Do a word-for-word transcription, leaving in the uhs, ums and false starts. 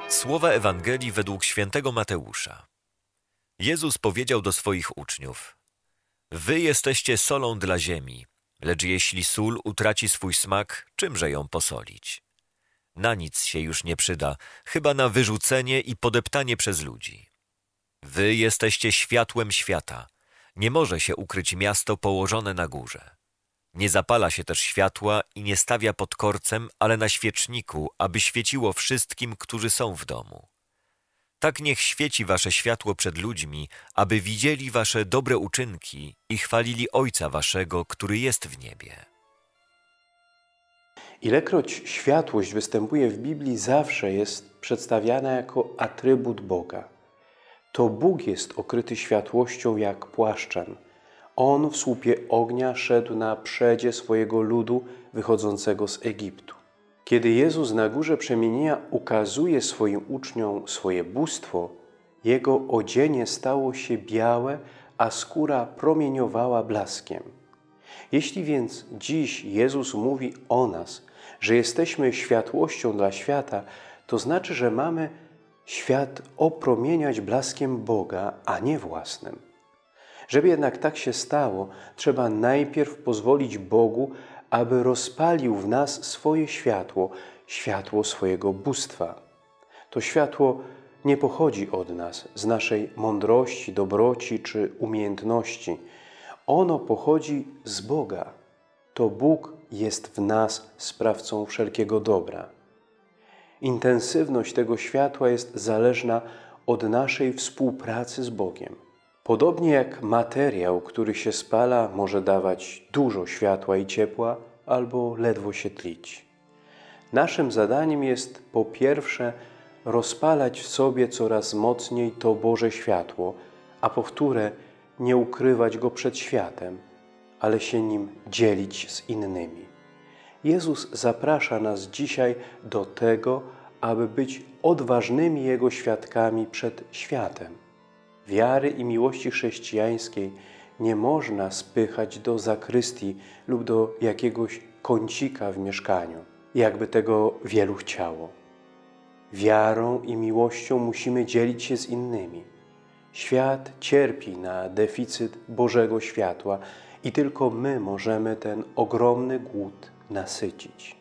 Słowa Ewangelii według świętego Mateusza. Jezus powiedział do swoich uczniów: Wy jesteście solą dla ziemi, lecz jeśli sól utraci swój smak, czymże ją posolić? Na nic się już nie przyda, chyba na wyrzucenie i podeptanie przez ludzi. Wy jesteście światłem świata. Nie może się ukryć miasto położone na górze. Nie zapala się też światła i nie stawia pod korcem, ale na świeczniku, aby świeciło wszystkim, którzy są w domu. Tak niech świeci wasze światło przed ludźmi, aby widzieli wasze dobre uczynki i chwalili Ojca waszego, który jest w niebie. Ilekroć światłość występuje w Biblii, zawsze jest przedstawiana jako atrybut Boga. To Bóg jest okryty światłością jak płaszczem. On w słupie ognia szedł na przedzie swojego ludu wychodzącego z Egiptu. Kiedy Jezus na górze przemienienia ukazuje swoim uczniom swoje bóstwo, Jego odzienie stało się białe, a skóra promieniowała blaskiem. Jeśli więc dziś Jezus mówi o nas, że jesteśmy światłością dla świata, to znaczy, że mamy świat opromieniać blaskiem Boga, a nie własnym. Żeby jednak tak się stało, trzeba najpierw pozwolić Bogu, aby rozpalił w nas swoje światło, światło swojego bóstwa. To światło nie pochodzi od nas, z naszej mądrości, dobroci czy umiejętności. Ono pochodzi z Boga. To Bóg jest w nas sprawcą wszelkiego dobra. Intensywność tego światła jest zależna od naszej współpracy z Bogiem. Podobnie jak materiał, który się spala, może dawać dużo światła i ciepła, albo ledwo się tlić. Naszym zadaniem jest po pierwsze rozpalać w sobie coraz mocniej to Boże światło, a po wtóre nie ukrywać go przed światem, ale się nim dzielić z innymi. Jezus zaprasza nas dzisiaj do tego, aby być odważnymi Jego świadkami przed światem. Wiary i miłości chrześcijańskiej nie można spychać do zakrystii lub do jakiegoś kącika w mieszkaniu, jakby tego wielu chciało. Wiarą i miłością musimy dzielić się z innymi. Świat cierpi na deficyt Bożego światła i tylko my możemy ten ogromny głód nasycić.